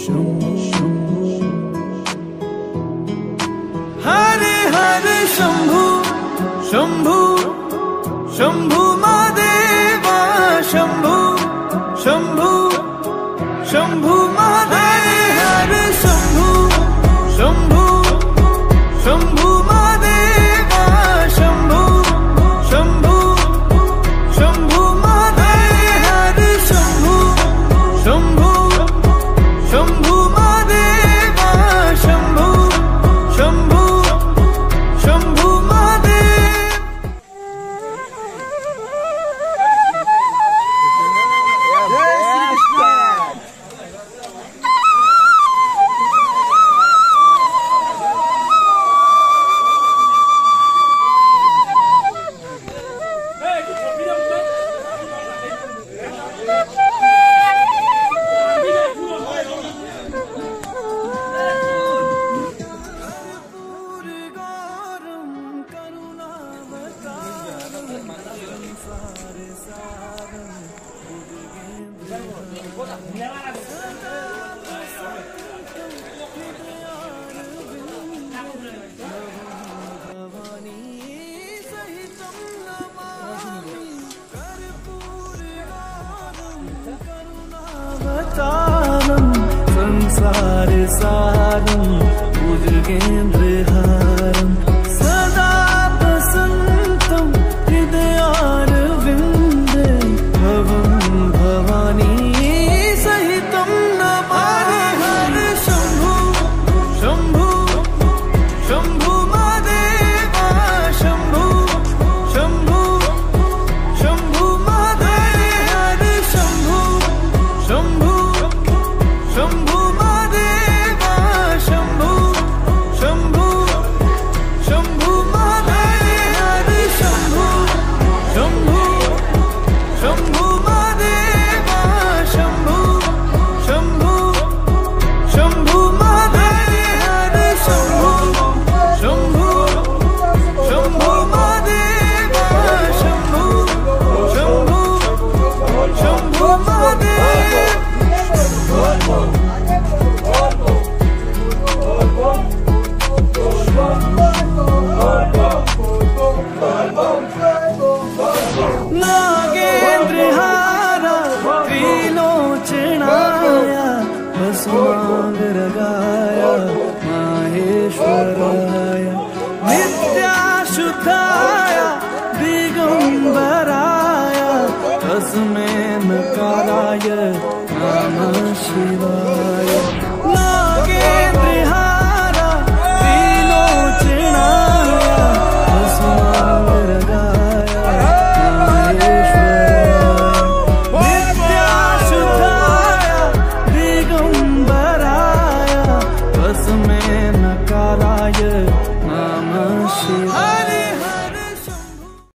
हरे हरे शंभु शंभु शंभु महादेवा शंभु शंभु शंभु महादेव हरे शंभु शंभु शंभु महादेवा शंभु शंभु शंभु महादेव हरे शंभु शंभु शंभु महादेवा शंभु शंभु शंभु महादेव। संसार सारं भुजगेन्द्रहारं सदा वसन्तं हृदयारविन्दे भवं भवानी सहितं नमामि। हरे शंभु शंभु शंभु महादेवा शंभु शंभु शंभु महादेव हरे शंभु शंभु शंभु महादेवा शंभु शंभु शंभु महादेव हरे शंभु शंभु शंभु महादेवा शंभु शंभु शंभु महादेव हरे शंभु शंभु शंभु महादेवा शंभु शंभु शंभु महादेव। नागेन्द्रहारा त्रिलोचनाय भस्मांगरागाय माहेश्वराय नित्याशुद्धाय दिगंबराय तस्मै नकाराय नमः शिवाय। नागेन्द्रहारा त्रिलोचनाय भस्मांगरागाय माहेश्वराय नित्याशुद्धाय दिगंबराय तस्मै नकाराय नमः शिवाय।